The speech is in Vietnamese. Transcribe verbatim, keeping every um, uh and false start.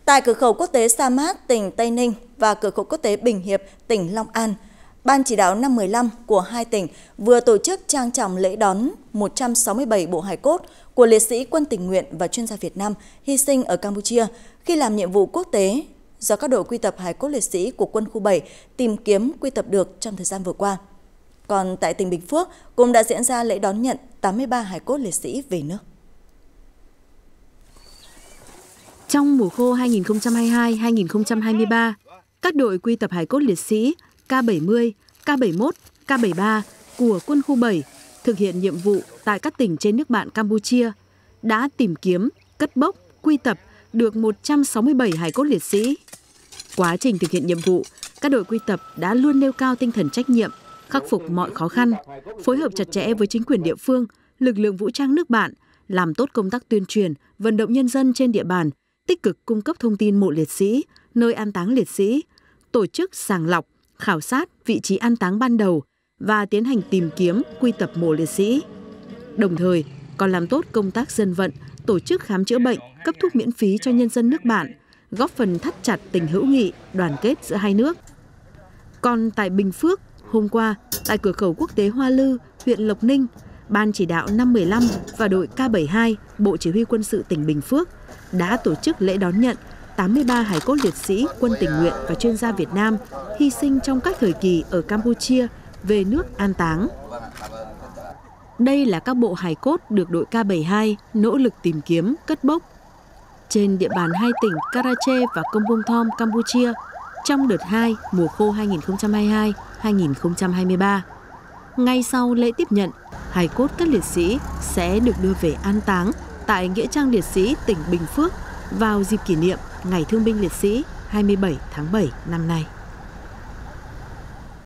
Tại cửa khẩu quốc tế Sa Mát, tỉnh Tây Ninh và cửa khẩu quốc tế Bình Hiệp, tỉnh Long An, Ban chỉ đạo năm mười lăm của hai tỉnh vừa tổ chức trang trọng lễ đón một trăm sáu mươi bảy bộ hài cốt của liệt sĩ quân tình nguyện và chuyên gia Việt Nam hy sinh ở Campuchia khi làm nhiệm vụ quốc tế do các đội quy tập hài cốt liệt sĩ của quân khu bảy tìm kiếm quy tập được trong thời gian vừa qua. Còn tại tỉnh Bình Phước cũng đã diễn ra lễ đón nhận tám mươi ba hài cốt liệt sĩ về nước. Trong mùa khô hai nghìn không trăm hai mươi hai hai nghìn không trăm hai mươi ba, các đội quy tập hài cốt liệt sĩ K bảy mươi, K bảy mươi mốt, K bảy mươi ba của quân khu bảy thực hiện nhiệm vụ tại các tỉnh trên nước bạn Campuchia đã tìm kiếm, cất bốc, quy tập được một trăm sáu mươi bảy hài cốt liệt sĩ. Quá trình thực hiện nhiệm vụ, các đội quy tập đã luôn nêu cao tinh thần trách nhiệm, khắc phục mọi khó khăn, phối hợp chặt chẽ với chính quyền địa phương, lực lượng vũ trang nước bạn, làm tốt công tác tuyên truyền, vận động nhân dân trên địa bàn, tích cực cung cấp thông tin mộ liệt sĩ, nơi an táng liệt sĩ, tổ chức sàng lọc, khảo sát vị trí an táng ban đầu và tiến hành tìm kiếm, quy tập mộ liệt sĩ. Đồng thời, còn làm tốt công tác dân vận, tổ chức khám chữa bệnh, cấp thuốc miễn phí cho nhân dân nước bạn, góp phần thắt chặt tình hữu nghị, đoàn kết giữa hai nước. Còn tại Bình Phước, hôm qua, tại cửa khẩu quốc tế Hoa Lư, huyện Lộc Ninh, Ban chỉ đạo năm mười lăm và đội K bảy mươi hai, Bộ Chỉ huy Quân sự tỉnh Bình Phước đã tổ chức lễ đón nhận tám mươi ba hài cốt liệt sĩ quân tình nguyện và chuyên gia Việt Nam hy sinh trong các thời kỳ ở Campuchia về nước an táng. Đây là các bộ hài cốt được đội K bảy mươi hai nỗ lực tìm kiếm, cất bốc trên địa bàn hai tỉnh Karache và Kompong Thom, Campuchia trong đợt hai mùa khô hai nghìn không trăm hai mươi hai hai nghìn không trăm hai mươi ba. Ngay sau lễ tiếp nhận, hài cốt các liệt sĩ sẽ được đưa về an táng tại Nghĩa trang liệt sĩ tỉnh Bình Phước vào dịp kỷ niệm Ngày Thương binh Liệt sĩ hai mươi bảy tháng bảy năm nay.